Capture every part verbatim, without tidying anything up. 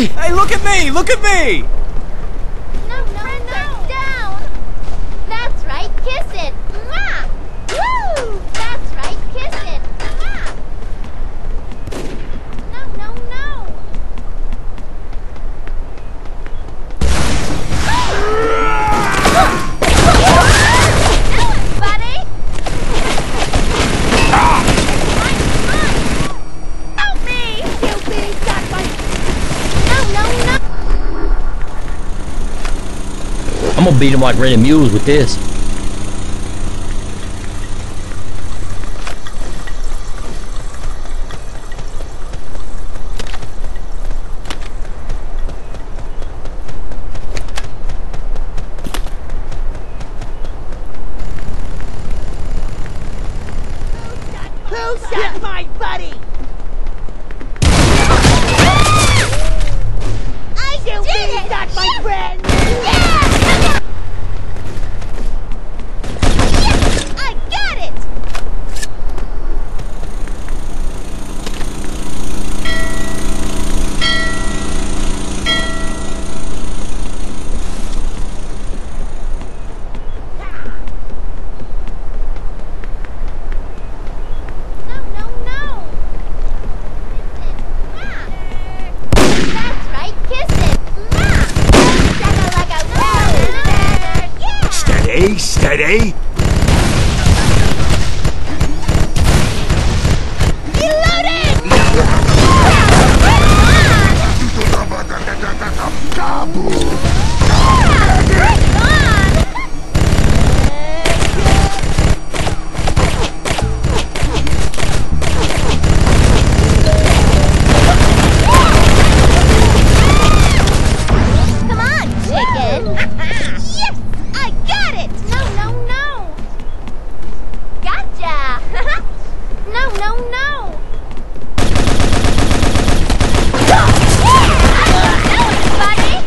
Hey! Hey, look at me! Look at me! No, no, no! Down! That's right, kiss it! Mwah! Woo! That's right, kiss it! Mwah! No, no, no! Buddy! Help me! Help me! Got my... No, no, no! I'm gonna beat them like rented mules with this. Who shot my buddy? I you did it! Got my friend! Yeah! I got it! No, no, no! That's right, kiss it! Yeah! Steady, steady! Come on, chicken! Yes! I got it! No, no, no! Gotcha! No, no, no! Buddy!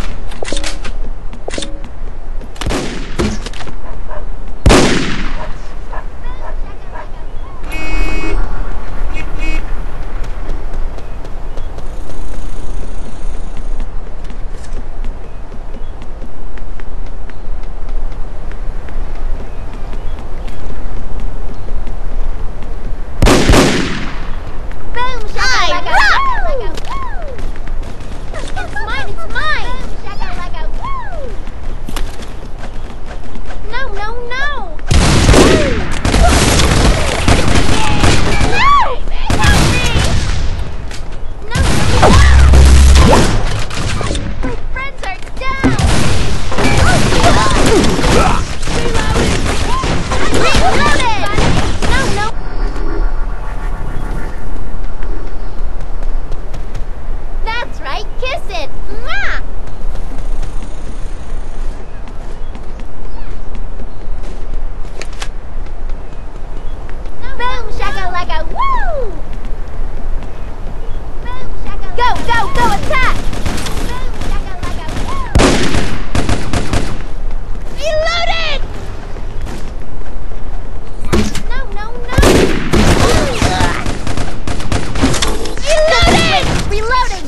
Boom, shakalaka, woo! It's mine, it's mine! Boom, shakalaka, woo! No, no, no! No! Help me! No, no, no! My friends are down! Reloaded! No, no! That's right, kiss it! Mwah! Boom, shakalaka, woo! Boom, shakalaka. Go, go, go, attack! Boom, shakalaka, woo! Reloaded! No, no, no! Reloaded! Reloading!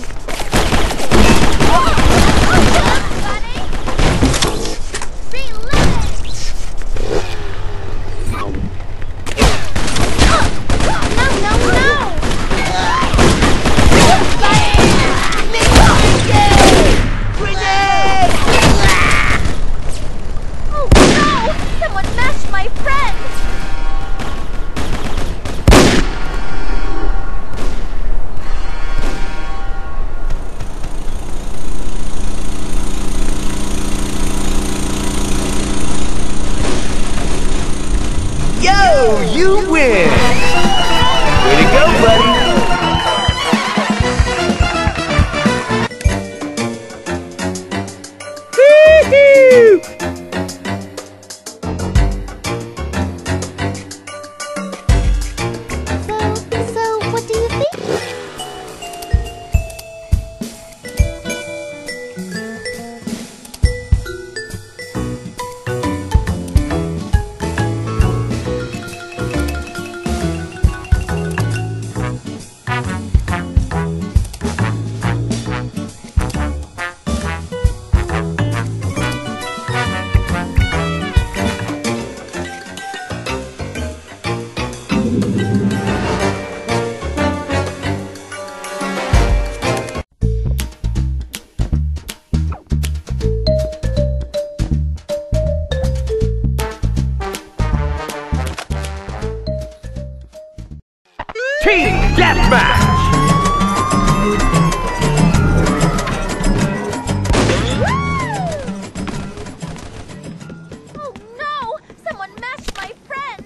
Buddy! Reloaded! No, no, no! Oh no! Someone mashed my friend! Yo, you win! Way to go, buddy! Woo-hoo! So, so, what do you think? deathmatch! Oh no! Someone mashed my friend!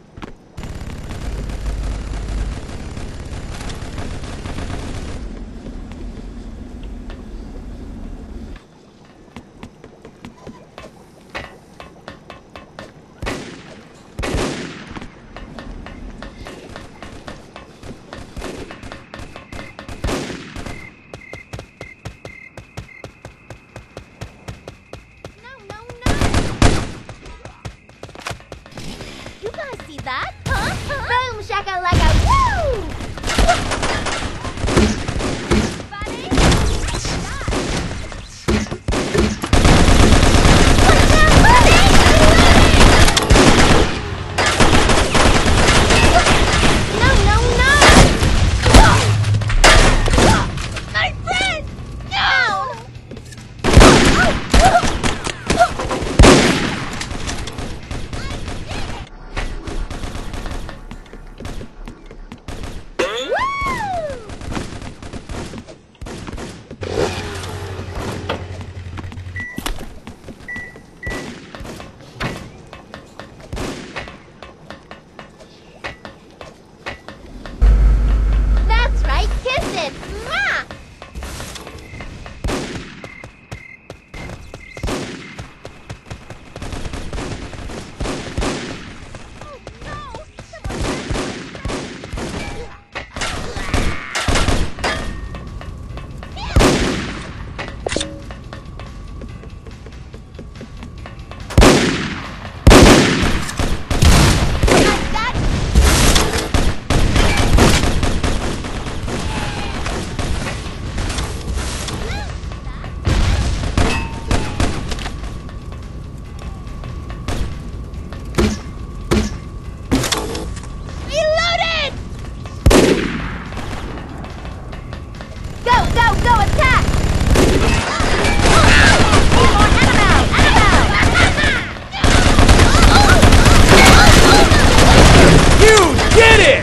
See that? Huh? Huh? Boom, shakalaka, woo! Buddy? What's that? What's that, buddy? No, no, no! My friend! Down! That's right, kiss it! Mwah! Go, go, go, attack! More Annabelle! Annabelle! You did it!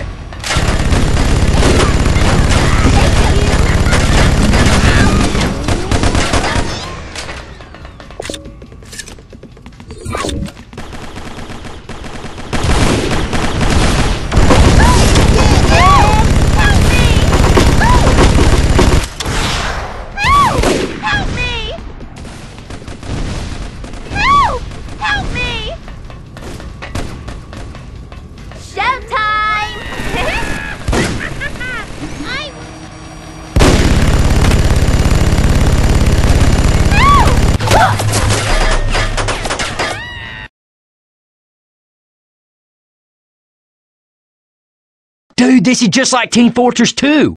Dude, this is just like Team Fortress two.